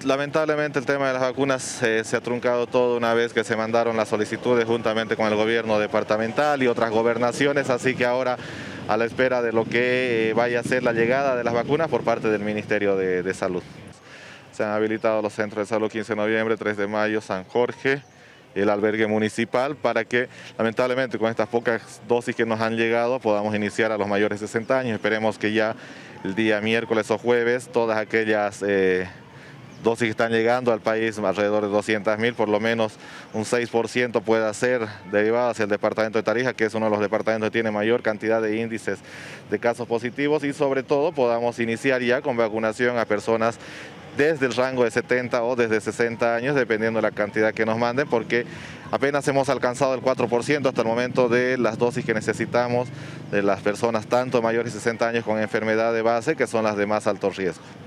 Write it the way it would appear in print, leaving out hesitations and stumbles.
lamentablemente el tema de las vacunas se ha truncado todo una vez que se mandaron las solicitudes juntamente con el gobierno departamental y otras gobernaciones, así que ahora a la espera de lo que vaya a ser la llegada de las vacunas por parte del Ministerio de Salud. Se han habilitado los centros de salud 15 de noviembre, 3 de mayo, San Jorge, el albergue municipal, para que lamentablemente con estas pocas dosis que nos han llegado podamos iniciar a los mayores de 60 años. Esperemos que ya el día miércoles o jueves todas aquellas dosis que están llegando al país, alrededor de 200.000, por lo menos un 6% pueda ser derivado hacia el departamento de Tarija, que es uno de los departamentos que tiene mayor cantidad de índices de casos positivos, y sobre todo podamos iniciar ya con vacunación a personas desde el rango de 70 o desde 60 años, dependiendo de la cantidad que nos manden, porque apenas hemos alcanzado el 4% hasta el momento de las dosis que necesitamos de las personas tanto mayores de 60 años con enfermedad de base, que son las de más alto riesgo.